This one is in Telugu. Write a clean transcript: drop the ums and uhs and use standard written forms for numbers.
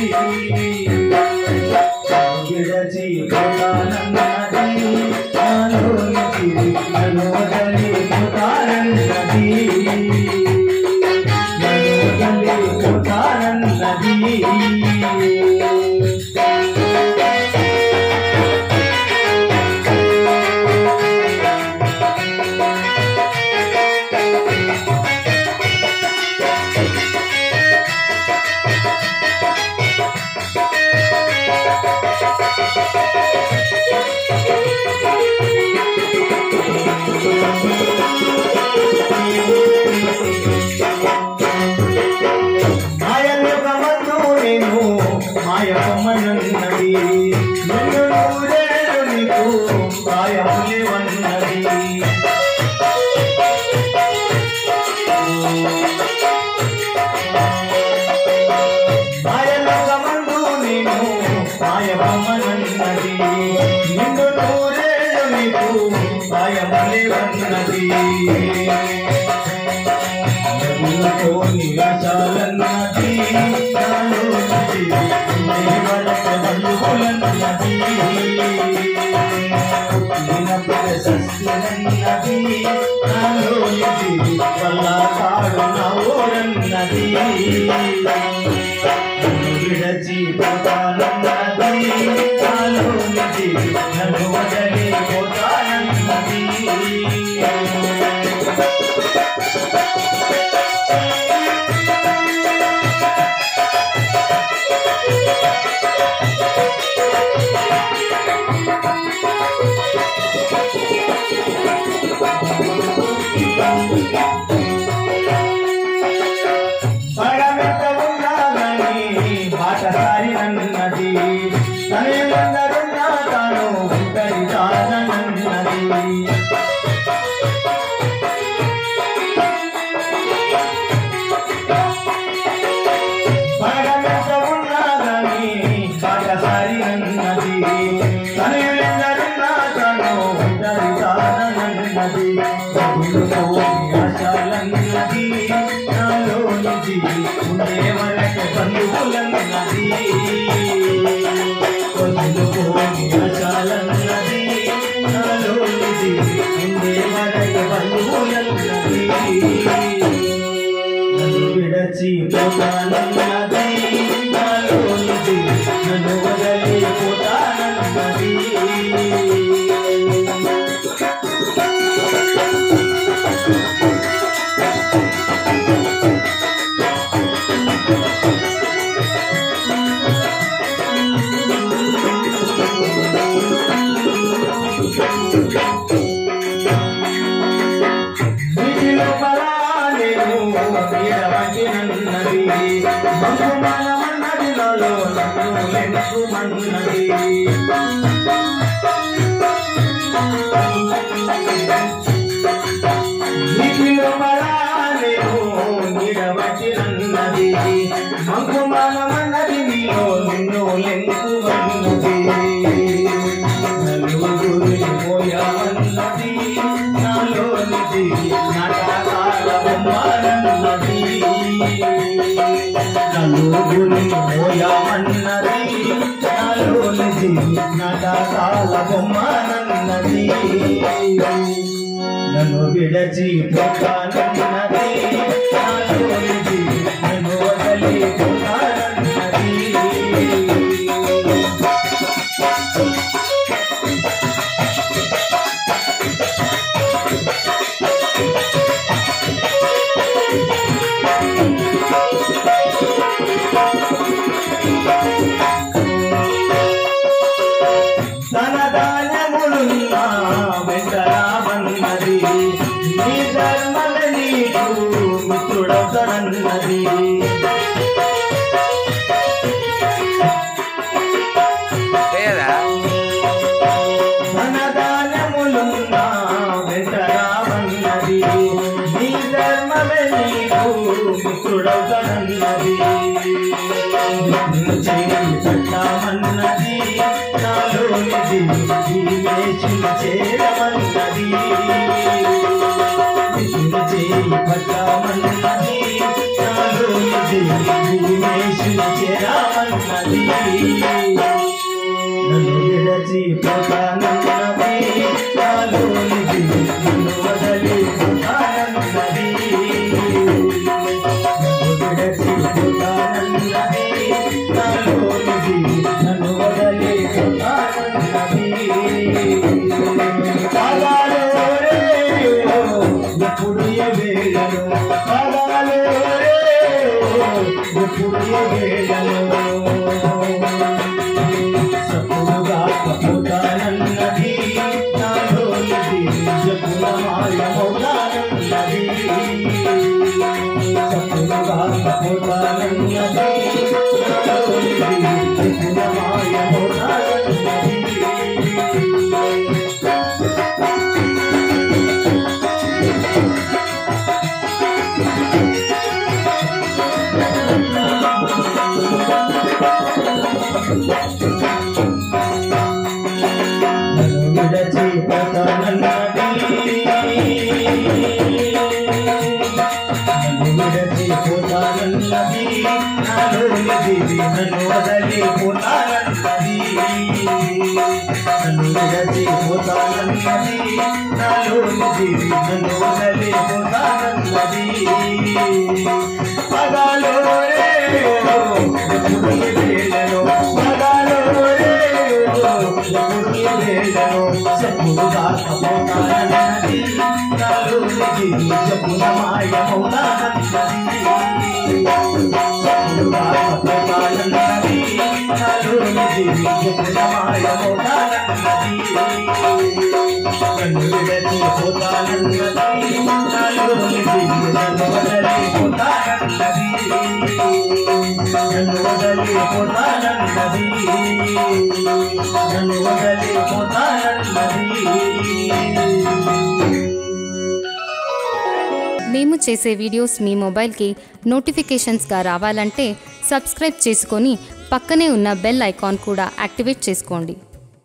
విడచిపోతానన్నది నాలోనికి నన్ను వదిలిపోతానన్నది మాయమన్నది నిన్ను నూరేళ్ళు నీకు ప్రాయములేవన్నది మాయలోకమందు నేను మాయమన్నది నిన్ను నూరేళ్ళు నీకు ప్రాయములేవన్నది నిరాశాలన్నది ప్రశస్తినన్నది నాలోనిది వల్లకాడు నా ఓరన్నది విడచిపోతానన్నది నాలోనిది నన్ను వదిలిపోతానన్నది పడమెత్త ఉన్నానని బాటసారినన్నది తనెందరున్నా తాను ఒంటరిదానన్నది పడమెత్త ఉన్నానని బాటసారినన్నది తనెందరున్నా తాను ఒంటరిదానన్నది ఆశలన్నది నాలోనిది ఉండే వరకు బంధువులన్నది వదులుకోని ఆశలన్నది నాలోనిది ఉండే వరకు బంధువులన్నది నన్ను విడచిపోతానన్నది నాలోనిది నన్ను వదిలిపోతానన్నది మంకుమానమన్నది నాలో నన్ను లెంకుమన్నది నీటిలో పడాలేను నీడవచ్చినన్నది మంకుమానమన్నది నీలో నిన్ను లెంకుమన్నది నలుగురిని మోయమన్నది నాలోనిది నాటకాల బొమ్మనన్నది నలుగురిని మోయమన్నది నాలోనిది నాటకాల బొమ్మనన్నది నన్ను విడచిపోతానన్నది నాలోనిది నన్ను వదిలిపోతానన్నది ధనధాన్యములున్నా వెంటరామన్నది నీ ధర్మల నీకు మిత్రుడవుతానన్నది ధనధాన్యములున్నా వెంటరామన్నది నీ ధర్మల నీకు మిత్రుడవుతానన్నది చట్టామన్నది నాలోనిది చేరమన్నది పట్టమన్నది నాలోనిది చేరమన్నది నన్ను విడచిపోతానన్నది నాలోనిది నన్ను వదిలిపోతానన్నది నన్ను విడచిపోతానన్నది నాలోనిది నన్ను వదిలిపోతానన్నది పాదాలు రే ఎప్పుడు ఏ వేళను పాదాలు రే ఎప్పుడు ఏ వేళను సప్పుడుగా పోతానన్నది నాలోనిది జపుల మాయమవుతానన్నది సప్పుడుగా పోతానన్నది నాలోనిది జపుల మాయమవుతానన్నది నన్ను విడచిపోతానన్నది నాలోనిది నన్ను వదిలిపోతానన్నది నన్ను విడచిపోతానన్నది నాలోనిది నన్ను వదిలిపోతానన్నది పదాలు రే ఎప్పుడు ఏ వేళలో పదాలు రే ఎప్పుడు ఏ వేళలో సప్పుడుగా పోతానన్నది నాలోనిది జపుల మాయమవుతానన్నది సప్పుడుగా పోతానన్నది నాలోనిది జపుల మాయమవుతానన్నది నన్ను విడచిపోతానన్నది నాలోనిది నన్ను వదిలిపోతానన్నది నన్ను వదిలిపోతానన్నది నన్ను వదిలిపోతానన్నది మేము చేసే వీడియోస్ మీ మొబైల్కి నోటిఫికేషన్స్గా రావాలంటే సబ్స్క్రైబ్ చేసుకొని పక్కనే ఉన్న బెల్ ఐకాన్ కూడా యాక్టివేట్ చేసుకోండి.